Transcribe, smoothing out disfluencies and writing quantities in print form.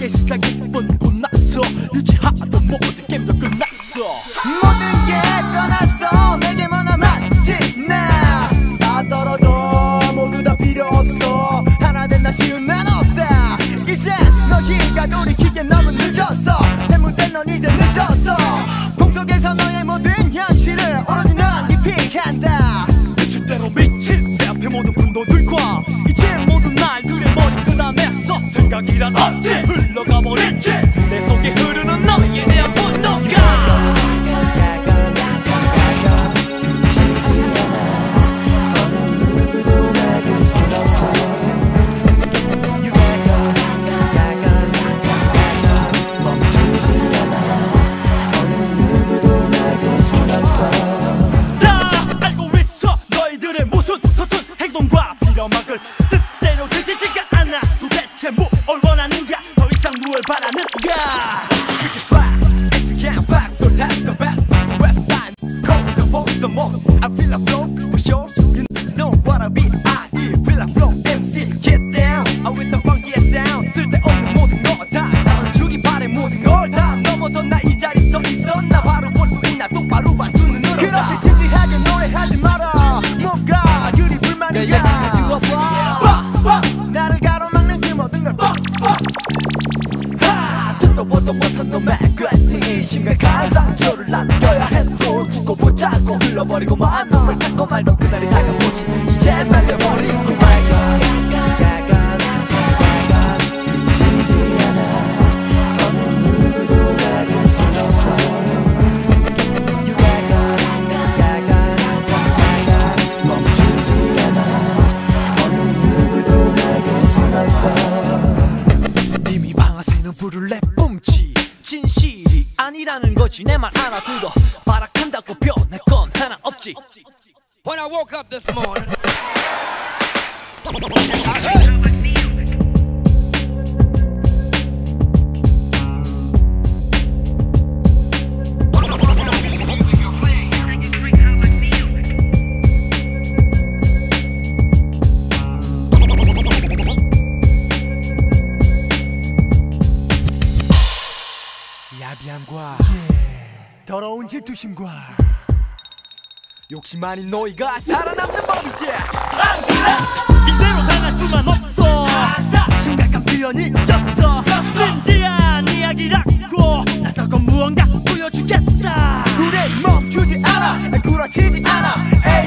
이게 시작이 뻔고 나서 유지하던 모든 게임도 끝났어. 모든 게 변했어. 내게만 남았지 나. 다 떨어져 모두 다 필요 없어. 하나 된 나 쉬운 난 없다. 이제 너희가 돌이키기엔 너무 늦었어. 잘못된 넌 이제 늦었어. 공적에서 너의 모든 현실을 오로지 넌 기피한다. 미칠 대로 미칠 내 앞에 모든 분도들과 이제 모두 날 그려버린 그 다음에서 생각이란 없지. 흘러가버리지 내 속에 흐르는 너에 대한 분노가. 막을 뜻대로 되지지가 않아. 도대체 뭘 원하는가? 더 이상 무얼 바라는가? Tricky fly, it's a can fly, so that's the best. West side, coast the most, the most. I feel like flow for sure. You know what I mean? I feel like flow. MC get down, with the funkiest sound. 쓸데없는 모든 거 다 주기 바래 모든 걸 다 넘어서 나 이 자리 서 있어. 나 바로 볼 수 있나? 똑바로 봐 두 눈으로. 그렇게 진지하게 노래하지 마라. 뭐가 그리 불만이야? 나를 가로막는 그 모든 걸 듣도 보도 못한 놈의 괜히 심각한 상처를 남겨야 해도 두고 보자고 흘러버리고만 놈을 닦고 말던 그날이 다가오지. 이제 말려버린 그 말이야. 그치지 않아. 어느 누구도 막을 순 없어. 이미 방아쇠는 불을 내뿜지. 진실이 아니라는 거지. 내 말 알아들어. 발악한다고 변할 건 하나 없지. When I woke up this morning, I heard. 야비함과 더러운 질투심과 욕심 많은 너희가 살아남는 법이지. 이대로 당할 수만 없어. 심각한 표현이었어. 진지한 이야기라고 나서고 무언가 보여주겠다. 우린 멈추지 않아. 구라치지 않아.